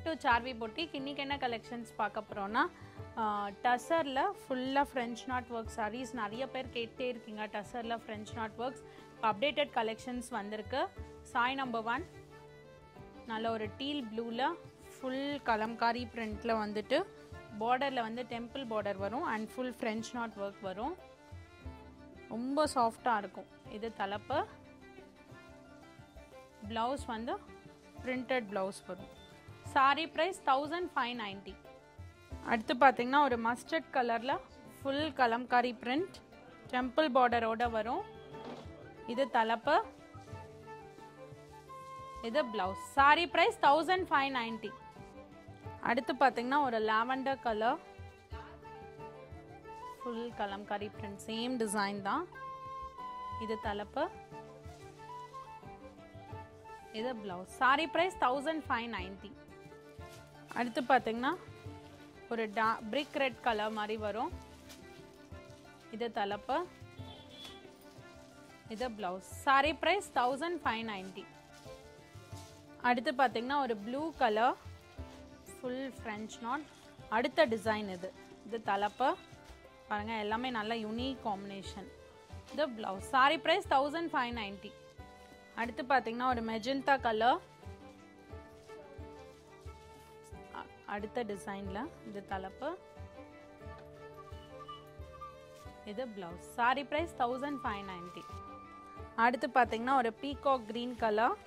to Charvi boutique. இன்னைக்கு என்ன collections பார்க்க போறோம்னா Tussarல full French knot work sarees நிறைய பேர் கேட்டே இருக்கீங்க. Tussarல French knot works updated collections வந்திருக்கு. சாய் நம்பர் 1 நல்ல ஒரு teal blueல full கலம்காரி printல வந்துட்டு borderல வந்து temple border வரும் and full French knot work வரும். ரொம்ப சாஃப்ட்டா இருக்கும். இது தலப்பு. Blouse வந்து printed blouse வரும். Saree price 1590. அடுத்து பாத்தீங்கன்னா ஒரு மஸ்டர்ட் கலர்ல full Kalamkari print temple border ஓட வரும். இது தலப்பு. இது blouse. Saree price 1590. அடுத்து பாத்தீங்கன்னா ஒரு lavender color full kalamkari print same design தான். இது தலப்பு. இது blouse. Saree price 1590. அடுத்து பாத்தீங்கன்னா ஒரு brick red color மாதிரி வரும். இது தலப்பு. இது blouse. Saree price 1590. அடுத்து பாத்தீங்கன்னா ஒரு blue color full French knot. அடுத்த டிசைன் இது. இது தலப்பு. பாருங்க எல்லாமே நல்ல யூனிக் காம்பினேஷன். இது blouse. Saree price 1590. அடுத்து பாத்தீங்கன்னா ஒரு மெஜந்தா கலர். அடுத்த டிசைன்ல இது தலப்பு. இது blouse. Saree price 1590. அடுத்து பாத்தீங்கன்னா ஒரு பீகாக் green கலர்.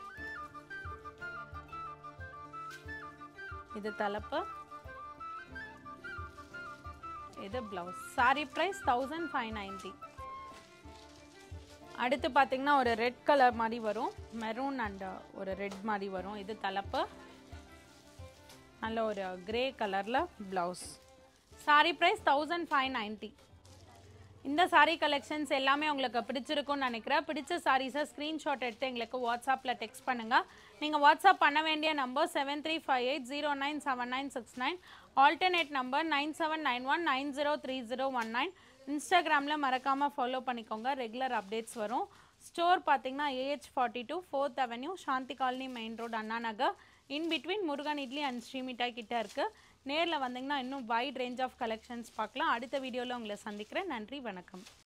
இது தலப்பு. இது blouse. Saree price 1590. அடுத்து பாத்தீங்கன்னா ஒரு ரெட் கலர் மாதிரி வரும். மெரூன் அண்ட் ஒரு ரெட் மாதிரி வரும். இது தலப்பு. நல்ல ஒரு கிரே கலர்ல blouse. Saree price 1590. இந்த saree collections எல்லாமே உங்களுக்கு பிடிச்சிருக்கும்னு நினைக்கிறேன். பிடிச்ச sarees-ஐ ஸ்கிரீன்ஷாட் எடுத்து எங்களுக்கு வாட்ஸ்அப்ல டெக்ஸ்ட் பண்ணுங்க. நீங்க வாட்ஸ்அப் பண்ண வேண்டிய நம்பர் 7358097969, ஆல்டர்னேட் நம்பர் 9791903019. இன்ஸ்டாகிராம்ல மறக்காம ஃபாலோ பண்ணிக்கோங்க. ரெகுலர் அப்டேட்ஸ் வரும். ஸ்டோர் பாத்தீங்கன்னா AH42 4th Avenue, Shanti colony main road, Anna Nagar, in between Murugan idli and ஸ்ரீமிட்டாய் கிட்ட இருக்கு. நேர்ல வந்தீங்கன்னா இன்னும் வைட் ரேஞ்ச் ஆஃப் கலெக்ஷன்ஸ் பார்க்கலாம். அடுத்த வீடியோல உங்களை சந்திக்கிறேன். நன்றி, வணக்கம்.